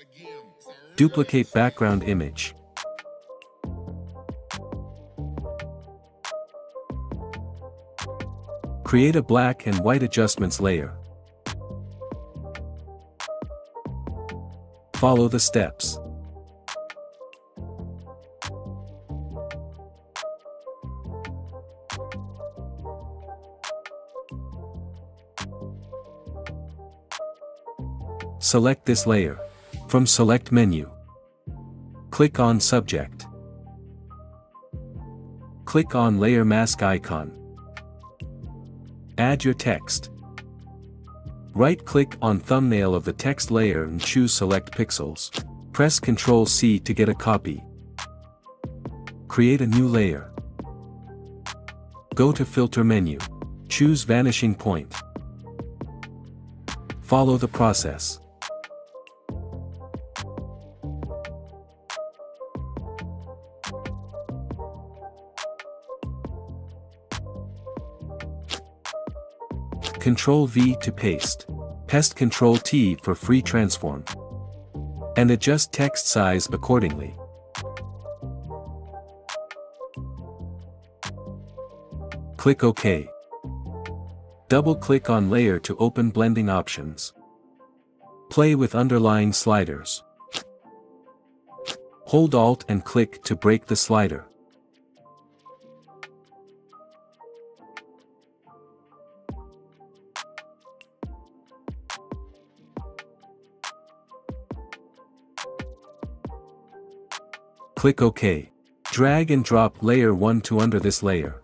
Duplicate background image. Create a black and white adjustments layer. Follow the steps. Select this layer. From Select menu, click on Subject. Click on Layer Mask icon. Add your text. Right-click on thumbnail of the text layer and choose Select Pixels. Press Ctrl+C to get a copy. Create a new layer. Go to Filter menu. Choose Vanishing Point. Follow the process. Ctrl+V to paste. Paste Ctrl+T for free transform. And adjust text size accordingly. Click OK. Double-click on layer to open blending options. Play with underlying sliders. Hold Alt and click to break the slider. Click OK. Drag and drop layer 1 to under this layer.